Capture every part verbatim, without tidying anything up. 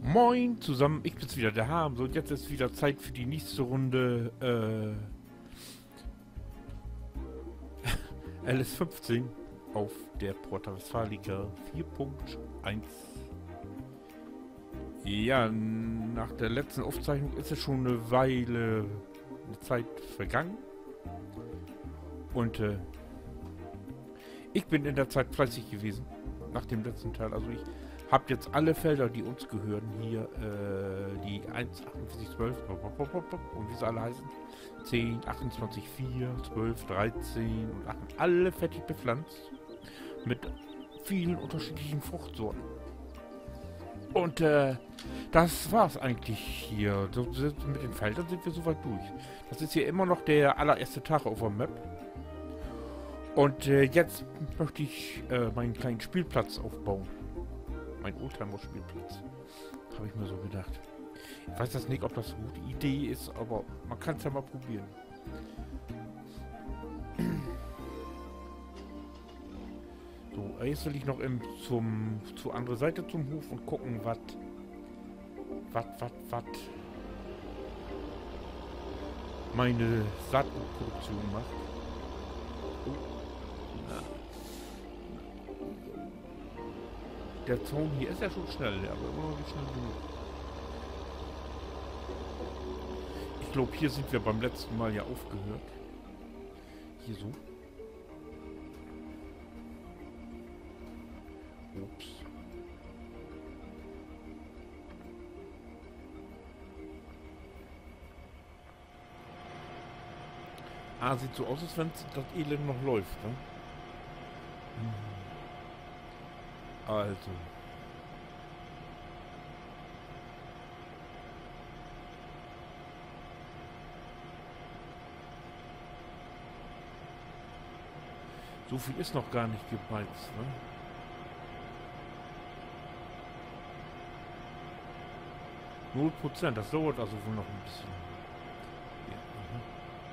Moin zusammen, ich bin's wieder, der Hamso, und jetzt ist wieder Zeit für die nächste Runde äh, L S fünfzehn auf der Porta Westfalica vier Punkt eins. Ja, nach der letzten Aufzeichnung ist es schon eine Weile, eine Zeit vergangen. Und äh, ich bin in der Zeit fleißig gewesen, nach dem letzten Teil. Also ich habe jetzt alle Felder, die uns gehören, hier, äh, die eins, achtundvierzig, zwölf, und wie sie alle heißen, zehn, achtundzwanzig, vier, zwölf, dreizehn und achtzehn, alle fertig bepflanzt, mit vielen unterschiedlichen Fruchtsorten. Und äh, das war's eigentlich hier. So, mit den Feldern sind wir soweit durch. Das ist hier immer noch der allererste Tag auf der Map. Und äh, jetzt möchte ich äh, meinen kleinen Spielplatz aufbauen. Mein Oldtimer-Spielplatz. Habe ich mir so gedacht. Ich weiß das nicht, ob das eine gute Idee ist, aber man kann es ja mal probieren. So, jetzt will ich noch im, zum, zur anderen Seite zum Hof und gucken, was, was, was, was meine Saatgutproduktion macht. Oh. Na. Der Zaun hier ist ja schon schnell, aber immer noch nicht schnell genug. Ich glaube, hier sind wir beim letzten Mal ja aufgehört. Hier so. Ups. Ah, sieht so aus, als wenn das Elend noch läuft, ne? Also. So viel ist noch gar nicht gebeizt, ne? null Prozent, das dauert also wohl noch ein bisschen. Ja, mhm.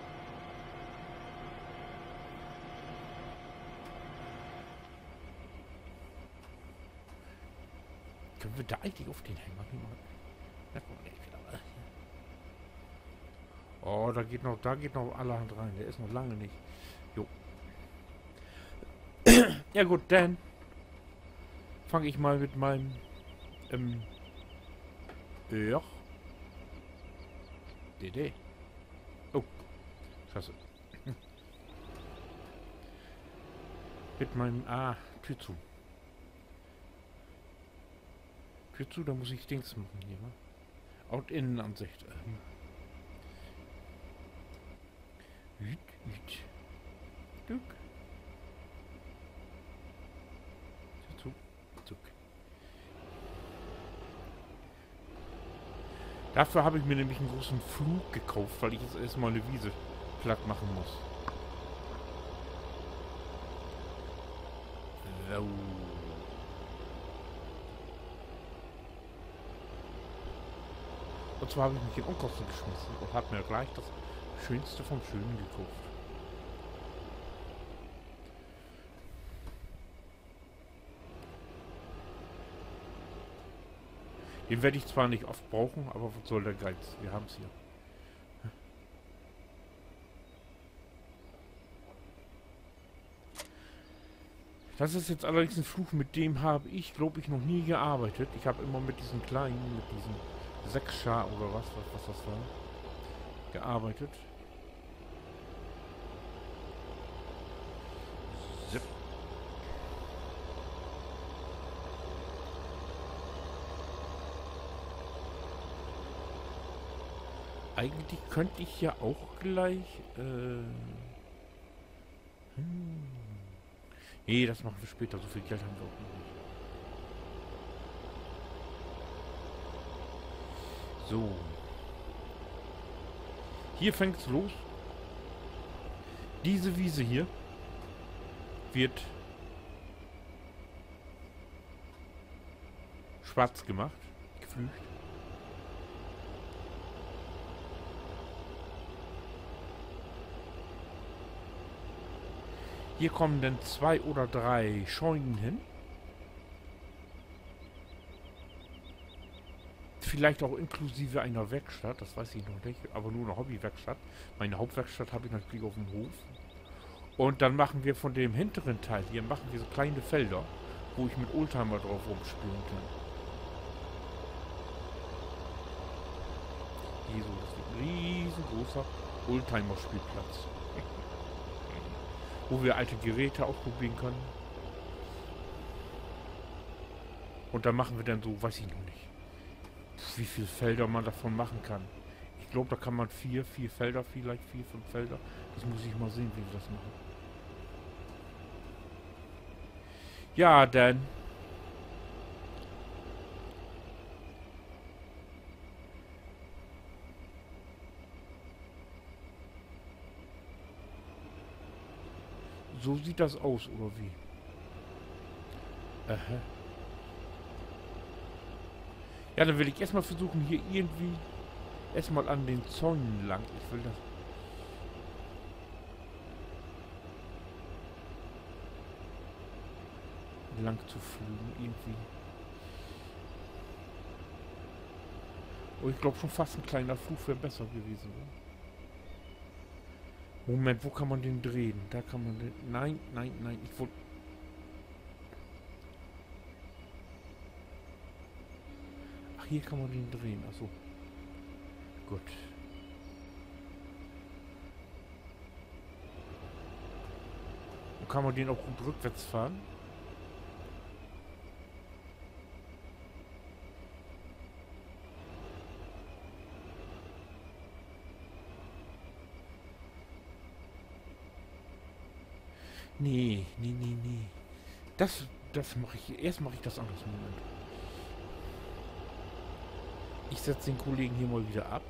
Können wir da eigentlich auf den Hänger machen? Na, guck mal, der geht aber. Oh, da geht noch, da geht noch allerhand rein. Der ist noch lange nicht. Jo. Ja gut, dann fange ich mal mit meinem ähm, ja. D D. Oh. Scheiße. Mit meinem... Ah, Tür zu. Tür zu, da muss ich Dings machen hier, ne? Out-Innenansicht. Ähm. Hüt, hüt. Duck. Tür zu. Zuck. Dafür habe ich mir nämlich einen großen Flug gekauft, weil ich jetzt erstmal eine Wiese platt machen muss. So. Und zwar habe ich mich in Unkosten geschmissen und habe mir gleich das Schönste vom Schönen gekauft. Den werde ich zwar nicht oft brauchen, aber was soll der Geiz? Wir haben es hier. Das ist jetzt allerdings ein Fluch, mit dem habe ich, glaube ich, noch nie gearbeitet. Ich habe immer mit diesen kleinen, mit diesen Sechsschar oder was, was, was das war, gearbeitet. Zip. Eigentlich könnte ich ja auch gleich, äh... Hm. Nee, das machen wir später. So viel Geld haben wir auch noch nicht. So. Hier fängt es los. Diese Wiese hier wird schwarz gemacht, geflügt. Hier kommen dann zwei oder drei Scheunen hin. vielleicht auch inklusive einer Werkstatt, das weiß ich noch nicht, aber nur eine Hobbywerkstatt. Meine Hauptwerkstatt habe ich natürlich auf dem Hof. Und dann machen wir von dem hinteren Teil hier, machen wir so kleine Felder, wo ich mit Oldtimer drauf rumspielen kann. Hier so, das wird ein riesengroßer Oldtimer-Spielplatz. Wo wir alte Geräte ausprobieren können. Und da machen wir dann so, weiß ich noch nicht, wie viele Felder man davon machen kann. Ich glaube, da kann man vier, vier Felder, vielleicht vier, fünf Felder. Das muss ich mal sehen, wie wir das machen. Ja, dann. So sieht das aus, oder wie? Aha. Ja, dann will ich erstmal versuchen, hier irgendwie erstmal an den Zäunen lang. Ich will das. lang zu fliegen, irgendwie. Oh, ich glaube schon fast ein kleiner Flug wäre besser gewesen. Oder? Moment, wo kann man den drehen? Da kann man den... Nein, nein, nein, ich wollte... Ach, hier kann man den drehen, achso. Gut. Und kann man den auch gut rückwärts fahren? Nee, nee, nee, nee. Das, das mache ich. Erst mache ich das anders. Moment. Ich setze den Kollegen hier mal wieder ab.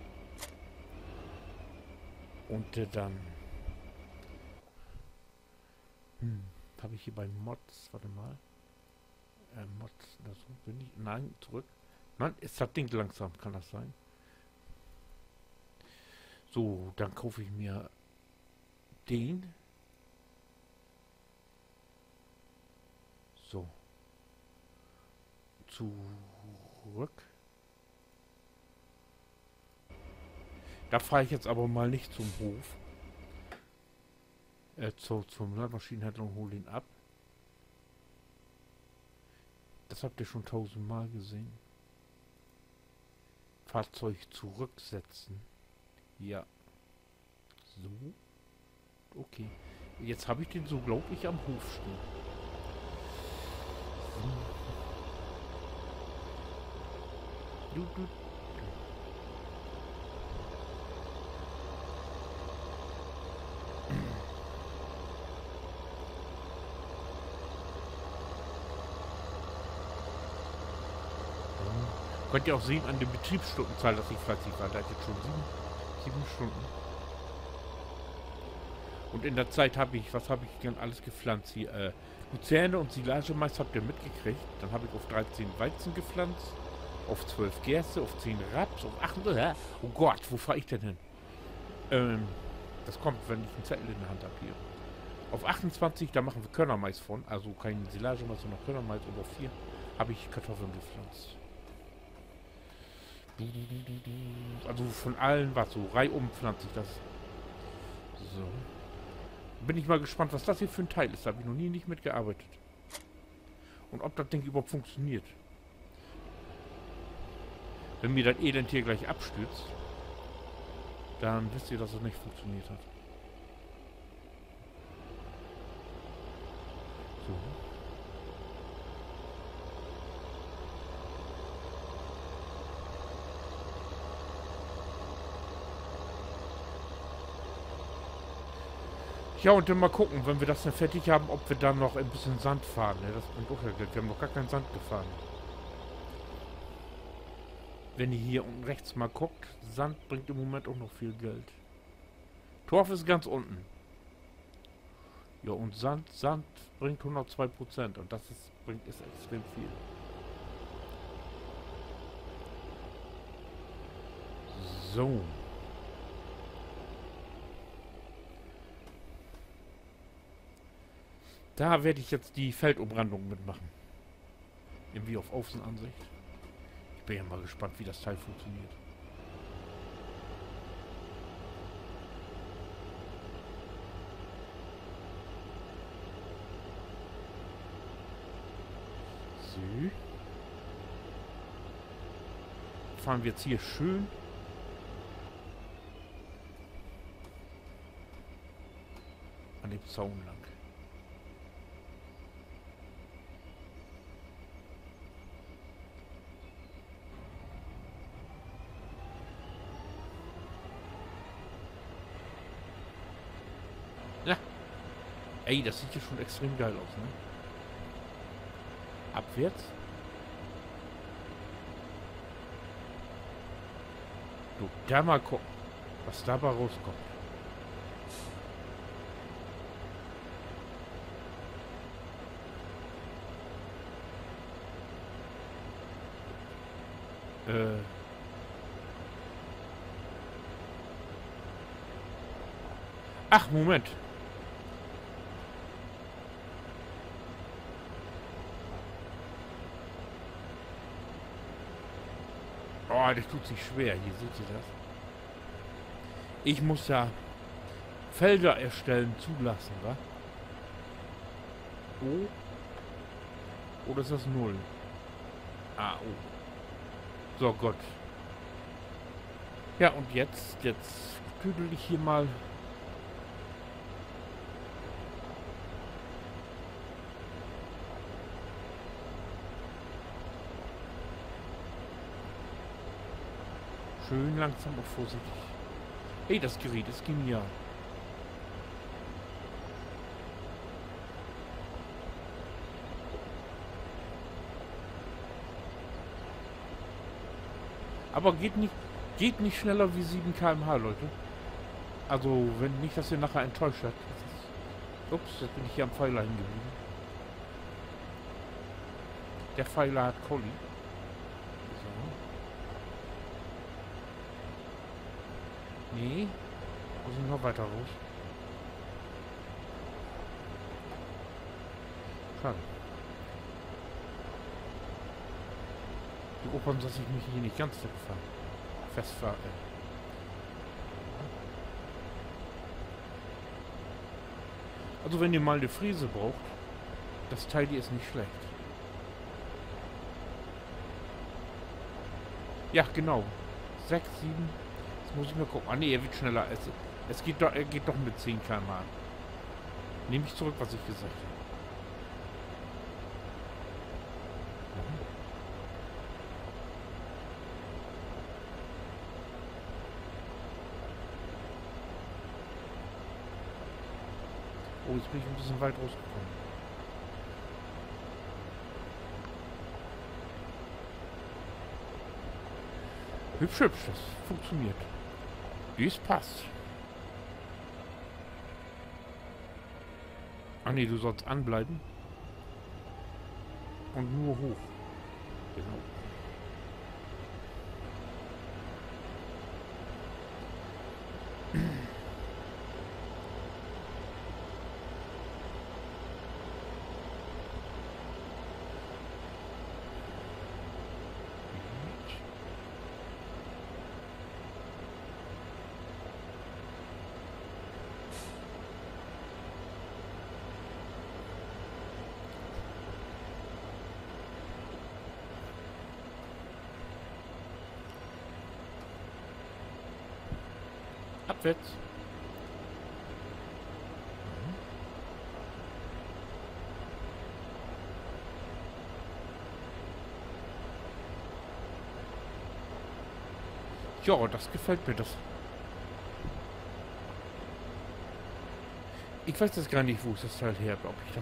Und äh, dann... Hm, habe ich hier bei Mods... Warte mal. Äh, Mods... Das bin ich... Nein, zurück. Nein, ist das Ding langsam. Kann das sein? So, dann kaufe ich mir den... So. Zurück. Da fahre ich jetzt aber mal nicht zum Hof. Äh, zu, zum Landmaschinenhändler und hole ihn ab. Das habt ihr schon tausendmal gesehen. Fahrzeug zurücksetzen. Ja. So. Okay. Jetzt habe ich den so, glaube ich, am Hof stehen. Du, du. Könnt ihr auch sehen an der Betriebsstundenzahl, dass ich fleißig war. Da ist jetzt schon sieben, sieben Stunden. Und in der Zeit habe ich, was habe ich denn alles gepflanzt hier? Äh, Luzerne und Silagemais habt ihr mitgekriegt. Dann habe ich auf dreizehn Weizen gepflanzt, auf zwölf Gerste, auf zehn Raps, auf acht... Oh Gott, wo fahre ich denn hin? Ähm, das kommt, wenn ich einen Zettel in der Hand habe hier. Auf achtundzwanzig, da machen wir Körnermais von, also kein Silagemais, sondern Körnermais. Und auf vier habe ich Kartoffeln gepflanzt. Also von allen, was so, reihum pflanze ich das. So. Bin ich mal gespannt, was das hier für ein Teil ist. Da habe ich noch nie nicht mitgearbeitet. Und ob das Ding überhaupt funktioniert. Wenn mir das Elend hier gleich abstürzt, dann wisst ihr, dass es nicht funktioniert hat. So. Ja, und dann mal gucken, wenn wir das dann fertig haben, ob wir dann noch ein bisschen Sand fahren. Ne? Das bringt auch ja Geld. Wir haben noch gar keinen Sand gefahren. Wenn ihr hier unten rechts mal guckt, Sand bringt im Moment auch noch viel Geld. Torf ist ganz unten. Ja, und Sand, Sand bringt hundertzwei Prozent. Und das ist, bringt ist extrem viel. So. Da werde ich jetzt die Feldumrandung mitmachen. Irgendwie auf Außenansicht. Ich bin ja mal gespannt, wie das Teil funktioniert. So. Fahren wir jetzt hier schön an dem Zaun lang. Ja. Ey, das sieht hier schon extrem geil aus, ne? Abwärts. Du, da mal gucken, was dabei rauskommt. Äh. Ach, Moment. Oh, das tut sich schwer. Hier seht ihr das. Ich muss ja Felder erstellen zulassen, wa? O? Oder ist das null? Ah, O. So, Gott. Ja, und jetzt, jetzt tüdel ich hier mal. Schön langsam und vorsichtig. Ey, das Gerät ist genial. Aber geht nicht, geht nicht schneller wie sieben Kilometer pro Stunde, Leute. Also, wenn nicht, dass ihr nachher enttäuscht habt. Ups, jetzt bin ich hier am Pfeiler hingeblieben. Der Pfeiler hat Colli. So. Nee. Muss ich noch weiter raus. Schade. Die Opern, dass ich mich hier nicht ganz festfahre. Also wenn ihr mal eine Fräse braucht, das Teil hier ist nicht schlecht. Ja, genau. sechs, sieben. Jetzt muss ich mal gucken. Ah ne, er wird schneller. Es, es geht doch, er geht doch mit zehn Kilometer pro Stunde. Nehme ich zurück, was ich gesagt habe. Oh, jetzt bin ich ein bisschen weit rausgekommen. Hübsch, hübsch, das funktioniert. Wie es passt. Ah ne, du sollst anbleiben. Und nur hoch. Genau. Abwärts. Ja, das gefällt mir, das. Ich weiß das gar nicht, wo ich das Teil her habe, ob ich das.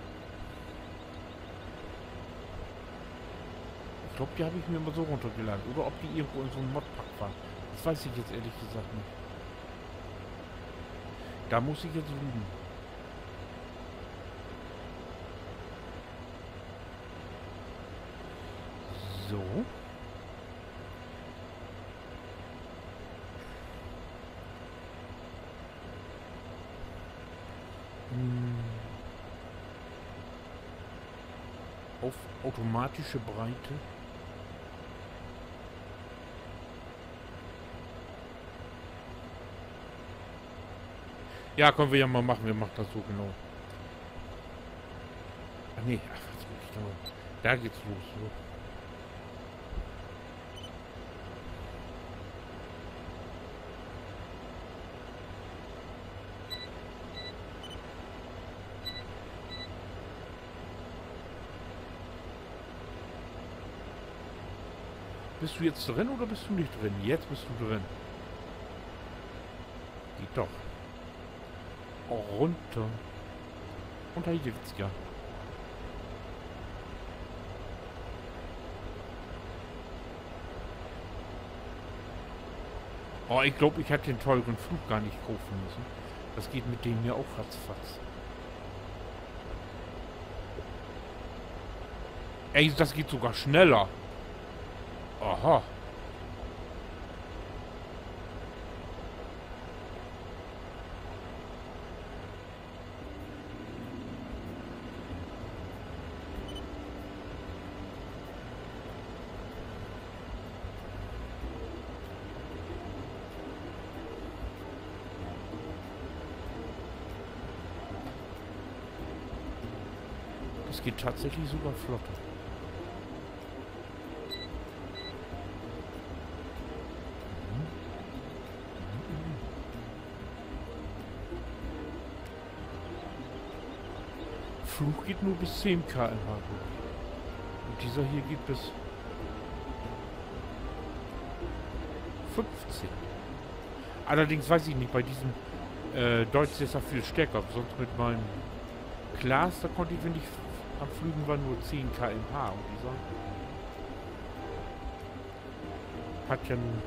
Ich glaube, die habe ich mir immer so runtergeladen. Oder ob die irgendwo in so einem Modpack waren. Das weiß ich jetzt ehrlich gesagt nicht. Da muss ich jetzt lügen. So. Hm. Auf automatische Breite. Ja, können wir ja mal machen. Wir machen das so genau. Ah, nee. Ach, was muss ich da noch? Da geht's los. So. Bist du jetzt drin oder bist du nicht drin? Jetzt bist du drin. Geht doch. Oh, runter. Und da geht's ja. Oh, ich glaube, ich hätte den teuren Flug gar nicht kaufen müssen. Das geht mit dem hier auch ratzfatz. Ey, das geht sogar schneller. Aha. Das geht tatsächlich sogar flotter. Flug geht nur bis zehn Kilometer pro Stunde. Und dieser hier geht bis fünfzehn. Allerdings weiß ich nicht, bei diesem äh, Deutsch ist er viel stärker. Sonst mit meinem Glas, da konnte ich, wenn ich am Flügen war, nur zehn Kilometer pro Stunde. Und dieser hat ja nun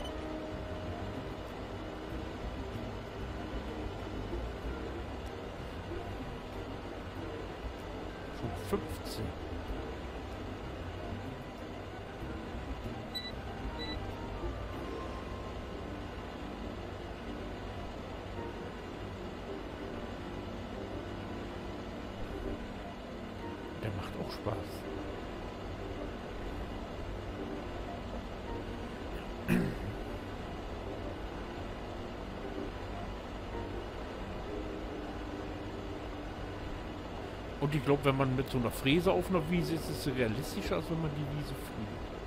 fünfzehn. Der macht auch Spaß. Und ich glaube, wenn man mit so einer Fräse auf einer Wiese ist, ist es realistischer, als wenn man die Wiese fliegt.